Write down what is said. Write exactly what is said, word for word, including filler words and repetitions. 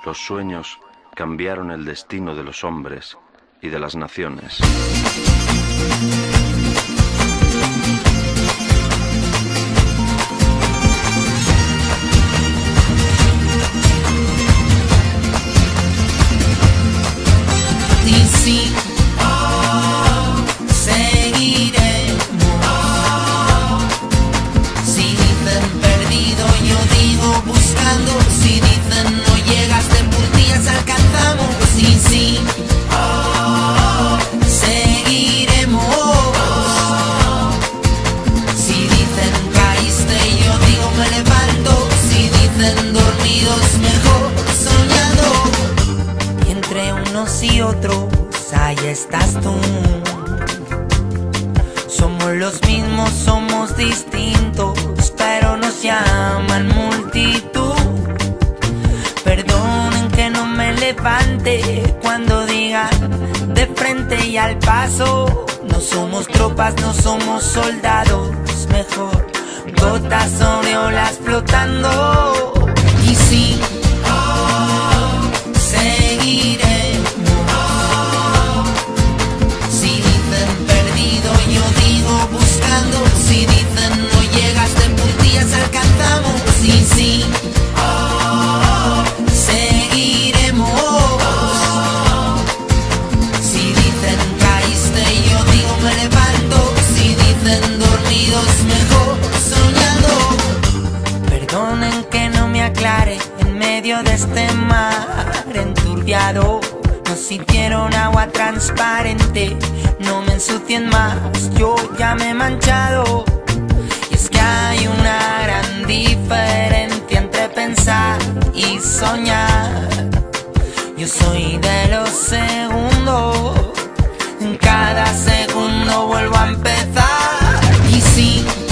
Los sueños cambiaron el destino de los hombres y de las naciones. Y sí, oh, seguiremos. Oh, si dicen perdido, yo digo buscando. Si dicen no llegas de puntillas, alcanzamos. Y sí, oh, seguiremos. Oh, si dicen caíste, yo digo me levanto. Si dicen dormidos, mejor soñando. Y entre unos y otros ahí estás tú. Somos los mismos, somos distintos, pero nos llaman multitud. Perdonen que no me levante cuando digan de frente y al paso. No somos tropas, no somos soldados, mejor gotas sobre olas flotando. Y sí, oh, seguiré. Si dicen no llegas de puntillas, alcanzamos. Sí, sí, oh, seguiremos. Oh, si dicen caíste, yo digo me levanto. Si dicen dormidos, mejor soñando. Perdonen que no me aclare en medio de este mar enturbiado. Nos hicieron agua transparente, no me ensucien más, yo ya me he manchado. Y es que hay una gran diferencia entre pensar y soñar. Yo soy de los segundos, en cada segundo vuelvo a empezar. Y sí,